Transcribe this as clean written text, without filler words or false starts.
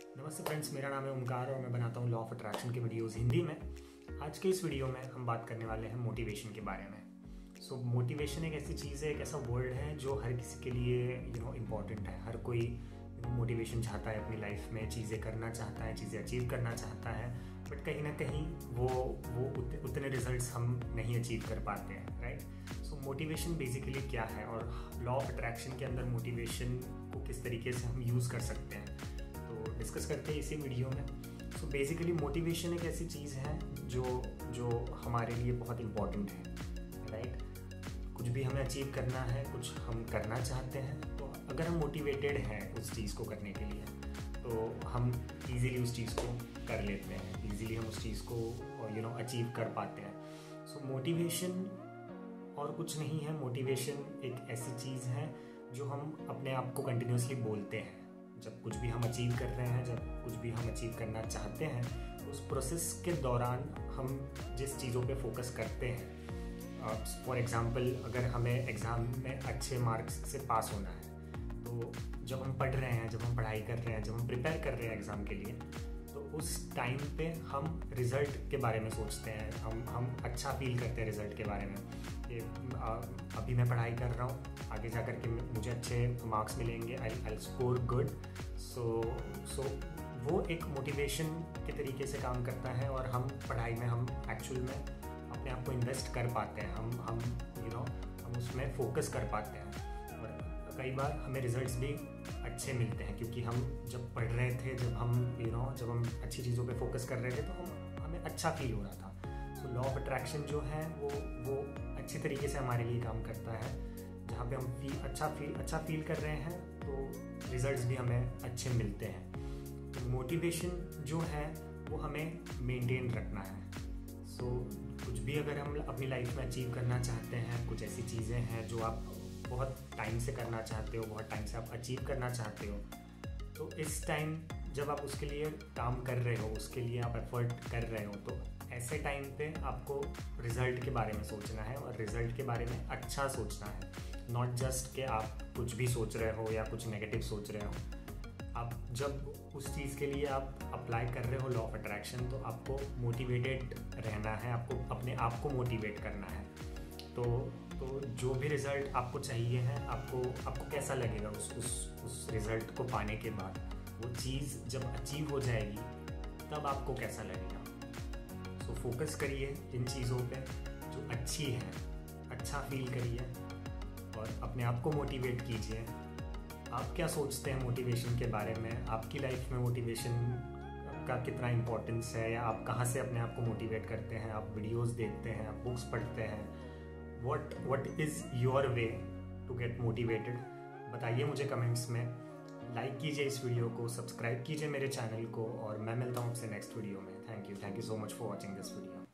नमस्ते फ्रेंड्स, मेरा नाम है ओमकार और मैं बनाता हूँ लॉ ऑफ अट्रैक्शन की वीडियोस हिंदी में। आज के इस वीडियो में हम बात करने वाले हैं मोटिवेशन के बारे में। मोटिवेशन एक ऐसी चीज़ है, एक ऐसा वर्ड है जो हर किसी के लिए इम्पॉर्टेंट है। हर कोई मोटिवेशन चाहता है, अपनी लाइफ में चीज़ें करना चाहता है, चीज़ें अचीव करना चाहता है, बट कहीं ना कहीं वो उतने रिजल्ट्स हम नहीं अचीव कर पाते हैं, राइट। सो मोटिवेशन बेसिकली क्या है और लॉ ऑफ अट्रैक्शन के अंदर मोटिवेशन को किस तरीके से हम यूज़ कर सकते हैं, तो डिस्कस करते हैं इसी वीडियो में। सो बेसिकली मोटिवेशन एक ऐसी चीज़ है जो हमारे लिए बहुत इम्पॉर्टेंट है, राइट। कुछ भी हमें अचीव करना है, कुछ हम करना चाहते हैं, तो अगर हम मोटिवेटेड हैं उस चीज़ को करने के लिए तो हम इजीली उस चीज़ को कर लेते हैं, इजीली हम उस चीज़ को अचीव कर पाते हैं। सो मोटिवेशन और कुछ नहीं है। मोटिवेशन एक ऐसी चीज़ है जो हम अपने आप को कंटिन्यूसली बोलते हैं। जब कुछ भी हम अचीव कर रहे हैं, जब कुछ भी हम अचीव करना चाहते हैं, उस प्रोसेस के दौरान हम जिस चीज़ों पे फोकस करते हैं, फॉर एग्ज़ाम्पल अगर हमें एग्ज़ाम में अच्छे मार्क्स से पास होना है, तो जब हम पढ़ रहे हैं, जब हम पढ़ाई कर रहे हैं, जब हम प्रिपेयर कर रहे हैं एग्ज़ाम के लिए, तो उस टाइम पे हम रिज़ल्ट के बारे में सोचते हैं। हम अच्छा फील करते हैं रिज़ल्ट के बारे में कि अभी मैं पढ़ाई कर रहा हूँ, आगे जा कर के मुझे अच्छे मार्क्स मिलेंगे, आई स्कोर गुड। सो वो एक मोटिवेशन के तरीके से काम करता है और हम पढ़ाई में हम एक्चुअल में अपने आप को इन्वेस्ट कर पाते हैं, हम उसमें फोकस कर पाते हैं और कई बार हमें रिजल्ट्स भी अच्छे मिलते हैं, क्योंकि हम जब पढ़ रहे थे, जब हम अच्छी चीज़ों पे फोकस कर रहे थे, तो हमें अच्छा फील हो रहा था। सो लॉ ऑफ अट्रैक्शन जो है वो अच्छी तरीके से हमारे लिए काम करता है। जहाँ पे हम अच्छा फील कर रहे हैं तो रिजल्ट्स भी हमें अच्छे मिलते हैं। तो मोटिवेशन जो है वो हमें मेंटेन रखना है। सो कुछ भी अगर हम अपनी लाइफ में अचीव करना चाहते हैं, कुछ ऐसी चीज़ें हैं जो आप बहुत टाइम से करना चाहते हो, बहुत टाइम से आप अचीव करना चाहते हो, तो इस टाइम जब आप उसके लिए काम कर रहे हो, उसके लिए आप एफर्ट कर रहे हो, तो ऐसे टाइम पे आपको रिज़ल्ट के बारे में सोचना है और रिज़ल्ट के बारे में अच्छा सोचना है। नॉट जस्ट कि आप कुछ भी सोच रहे हो या कुछ नेगेटिव सोच रहे हो। आप जब उस चीज़ के लिए आप अप्लाई कर रहे हो लॉ ऑफ अट्रैक्शन, तो आपको मोटिवेटेड रहना है, आपको अपने आप को मोटिवेट करना है। तो जो भी रिज़ल्ट आपको चाहिए है, आपको कैसा लगेगा उस रिज़ल्ट को पाने के बाद, वो चीज़ जब अचीव हो जाएगी तब आपको कैसा लगेगा। सो फोकस करिए इन चीज़ों पे जो अच्छी है, अच्छा फील करिए और अपने आप को मोटिवेट कीजिए। आप क्या सोचते हैं मोटिवेशन के बारे में? आपकी लाइफ में मोटिवेशन का कितना इम्पोर्टेंस है, या आप कहाँ से अपने आप को मोटिवेट करते हैं? आप वीडियोस देखते हैं, आप बुक्स पढ़ते हैं? What is your way to get motivated? बताइए मुझे कमेंट्स में। लाइक कीजिए इस वीडियो को, सब्सक्राइब कीजिए मेरे चैनल को और मैं मिलता हूँ आपसे नेक्स्ट वीडियो में। Thank you so much for watching this video.